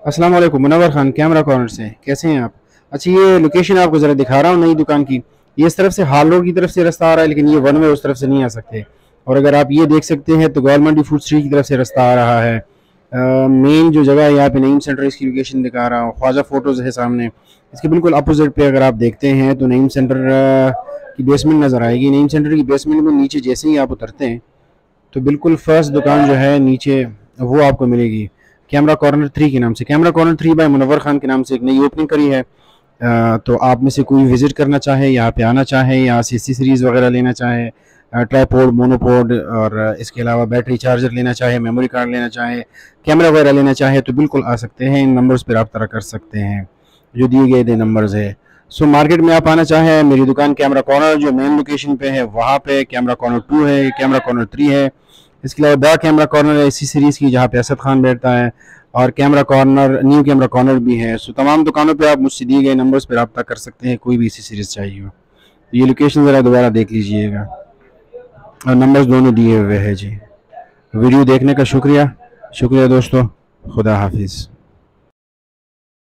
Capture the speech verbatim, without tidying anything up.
अस्सलाम वालेकुम, Munawwar Khan camera corner से। कैसे हैं आप? अच्छा, ये लोकेशन आपको ज़रा दिखा रहा हूँ नई दुकान की। ये इस तरफ से हाल रोड की तरफ से रास्ता आ रहा है, लेकिन ये वन वे उस तरफ से नहीं आ सकते। और अगर आप ये देख सकते हैं तो गवर्नमेंट फूड स्ट्रीट की तरफ से रास्ता आ रहा है। मेन जो जगह है यहाँ पे नईम सेंटर, इसकी लोकेशन दिखा रहा हूँ। ख्वाजा फोटोज़ है सामने, इसके बिल्कुल अपोजिट पे अगर आप देखते हैं तो नईम सेंटर की बेसमेंट नज़र आएगी। नईम सेंटर की बेसमेंट में नीचे जैसे ही आप उतरते हैं तो बिल्कुल फर्स्ट दुकान जो है नीचे वो आपको मिलेगी, कैमरा कॉर्नर थ्री के नाम से। Camera corner three by Munawwar Khan के नाम से एक नई ओपनिंग करी है। अ, तो आप में से कोई विज़िट करना चाहे, यहाँ पे आना चाहे, यहाँ से सीरीज़ वगैरह लेना चाहे, ट्राईपोड, मोनोपोड और इसके अलावा बैटरी चार्जर लेना चाहे, मेमोरी कार्ड लेना चाहे, कैमरा वगैरह लेना चाहे तो बिल्कुल आ सकते हैं। इन नंबर्स पर रब्ता कर सकते हैं जो दिए गए थे नंबर्स है। सो मार्केट में आप आना चाहें, मेरी दुकान कैमरा कॉर्नर जो मेन लोकेशन पे है वहाँ पे कैमरा कॉर्नर टू है, कैमरा कॉर्नर थ्री है। इसके अलावा द कैमरा कॉर्नर है इसी सीरीज़ की, जहाँ पे असद खान बैठता है। और camera corner, new camera corner भी है। सो तमाम दुकानों पे आप मुझसे दिए गए नंबर्स पर रब्ता कर सकते हैं, कोई भी इसी सीरीज़ चाहिए हो। ये लोकेशन ज़रा दोबारा देख लीजिएगा और नंबर्स दोनों दिए हुए हैं जी। वीडियो देखने का शुक्रिया शुक्रिया दोस्तों। खुदा हाफिज़।